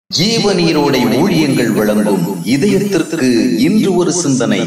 ஜீவநீரோடை ஊழியங்கள் வழங்கும் இதயத்திற்கு இன்று ஒரு சிந்தனை.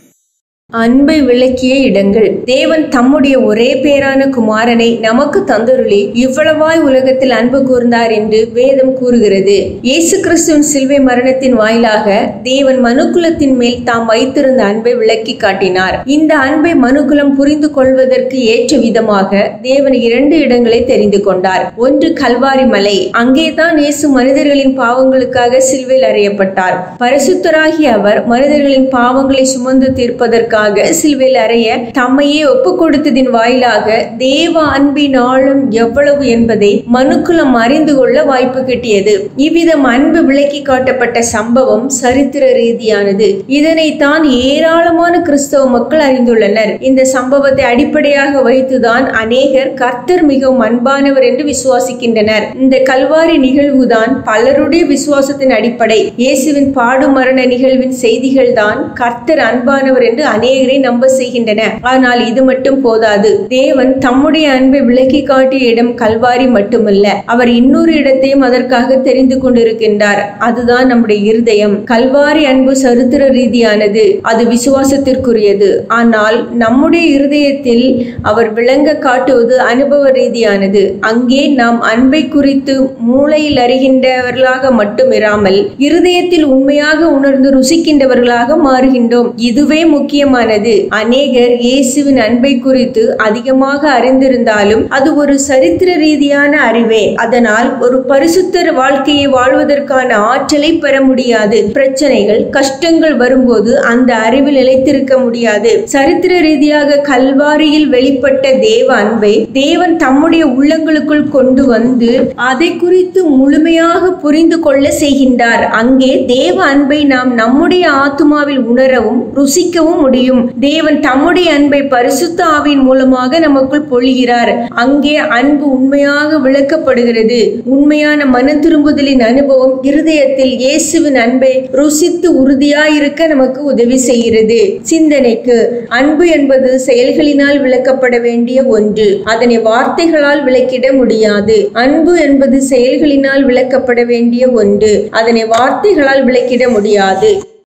அன்பை விளக்கிய இடங்கள். தேவன் தம்முடைய ஒரே பேரான குமாரனை நமக்கு தந்தருளி இவ்வளவாய் உலகத்தில் அன்பு கூர்ந்தார் என்று வேதம் கூறுகிறது. இயேசு கிறிஸ்துவின் சிலுவை மரணத்தின் வாயிலாக தேவன் மனுக்குலத்தின் மேல் தாம் வைத்திருந்த அன்பை விளக்கி காட்டினார். இந்த அன்பை மனுக்குலம் புரிந்து கொள்வதற்கு ஏற்ற விதமாக தேவன் 2 இடங்களை தெரிந்து கொண்டார். ஒன்று கல்வாரி மலை. அங்கேதான் இயேசு மனிதர்களின் பாவங்களுக்காக சிலுவையில் அறையப்பட்டார். பரிசுத்தராகிய அவர் மனிதர்களின் பாவங்களை சுமந்து தீர்ப்பதற்காக சிலுவையில் அறைய தம்மையே ஒப்பு கொடுத்ததின் வாயிலாக தேவ அன்பின் ஆழம் எவ்வளவு என்பதை மனுக்குலம் அறிந்து கொள்ள வாய்ப்பு கிட்டியது. இவ்விதம் அன்பு விளக்கி காட்டப்பட்ட சம்பவம் சரித்திர ரீதியானது. இதனை தான் ஏராளமான கிறிஸ்தவ மக்கள் அறிந்துள்ளனர். இந்த சம்பவத்தை அடிப்படையாக வைத்துதான் அநேகர் கர்த்தர் மிகவும் அன்பானவர் என்று விசுவாசிக்கின்றனர். இந்த கல்வாரி நிகழ்வுதான் பலருடைய விசுவாசத்தின் அடிப்படை. இயேசுவின் பாடு மரண நிகழ்வின் செய்திகள் தான் கர்த்தர் அன்பானவர் என்று அநேகரை நம்ப செய்கின்றன. ஆனால் இது மட்டும் போதாது. தேவன் தம்முடைய அன்பை விளக்கி காட்டிய இடம் கல்வாரி மட்டுமல்ல, அவர் இன்னொரு இடத்தையும் அதற்காக தெரிந்து கொண்டிருக்கின்றார். அதுதான் நம்முடைய இருதயம். கல்வாரி அன்பு சரித்திர ரீதியானது, அது விசுவாசத்திற்குரியது. ஆனால் நம்முடைய இருதயத்தில் அவர் விளங்க காட்டுவது அனுபவ ரீதியானது. அங்கே நாம் அன்பை குறித்து மூளையில் அறிகின்றவர்களாக மட்டும் இராமல் இருதயத்தில் உண்மையாக உணர்ந்து ருசிக்கின்றவர்களாக மாறுகின்றோம். இதுவே முக்கியமானது. அநேகர் இயேசுவின் அன்பை குறித்து அதிகமாக அறிந்திருந்தாலும் அது ஒரு சரித்திர ரீதியான அறிவே. அதனால் ஒரு பரிசுத்தர் வாழ்க்கையை வாழ்வதற்கான ஆற்றலை பெற முடியாது. பிரச்சனைகள், கஷ்டங்கள் வரும்போது அந்த அறிவில் நிலைத்திருக்க முடியாது. சரித்திர ரீதியாக கல்வாரியில் வெளிப்பட்ட தேவ அன்பை தேவன் தம்முடைய உள்ளங்களுக்குள் கொண்டு வந்து அதை குறித்து முழுமையாக புரிந்து கொள்ள செய்கின்றார். அங்கே தேவ அன்பை நாம் நம்முடைய ஆத்துமாவில் உணரவும் ருசிக்கவும் முடியும். தேவன் தம்முடைய அன்பை பரிசுத்த ஆவியின் மூலமாக நமக்குள் பொழிகிறார். அங்கே அன்பு உண்மையாக விளக்கப்படுகிறது. உண்மையான மனம் திரும்புதலின் அனுபவம் இருதயத்தில் இயேசுவின் அன்பை ருசித்து உறுதியாயிருக்க நமக்கு உதவி செய்கிறது. சிந்தனைக்கு, அன்பு என்பது செயல்களினால் விளக்கப்பட வேண்டிய ஒன்று. அதனை வார்த்தைகளால் விளக்கிட முடியாது. அன்பு என்பது செயல்களினால் விளக்கப்பட வேண்டிய ஒன்று. அதனை வார்த்தைகளால் விளக்கிட முடியாது.